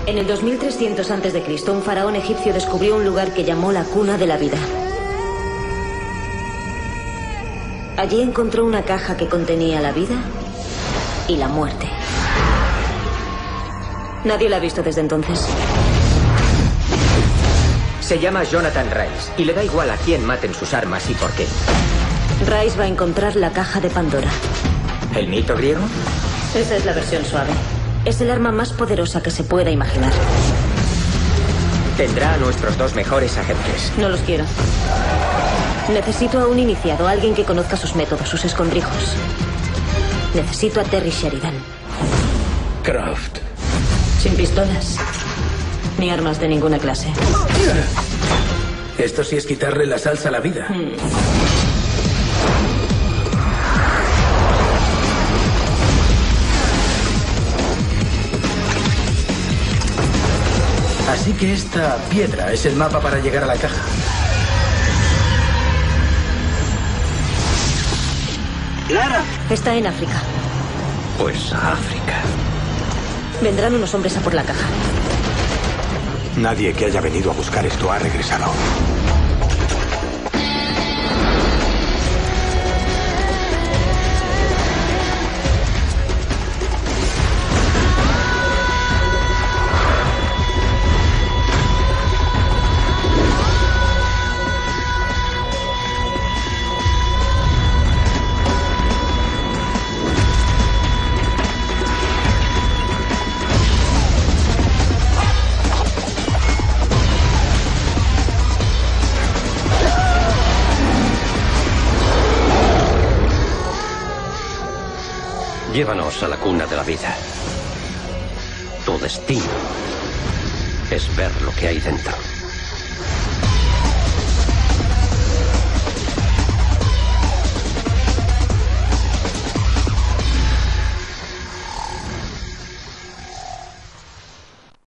En el 2300 a.C., un faraón egipcio descubrió un lugar que llamó la cuna de la vida. Allí encontró una caja que contenía la vida y la muerte. Nadie la ha visto desde entonces. Se llama Jonathan Rice y le da igual a quién maten sus armas y por qué. Rice va a encontrar la caja de Pandora. ¿El mito griego? Esa es la versión suave. Es el arma más poderosa que se pueda imaginar. Tendrá a nuestros 2 mejores agentes. No los quiero. Necesito a un iniciado, alguien que conozca sus métodos, sus escondrijos. Necesito a Terry Sheridan. Croft. Sin pistolas. Ni armas de ninguna clase. Esto sí es quitarle la salsa a la vida. Así que esta piedra es el mapa para llegar a la caja. ¡Lara! Está en África. Pues a África. Vendrán unos hombres a por la caja. Nadie que haya venido a buscar esto ha regresado. Llévanos a la cuna de la vida. Tu destino es ver lo que hay dentro.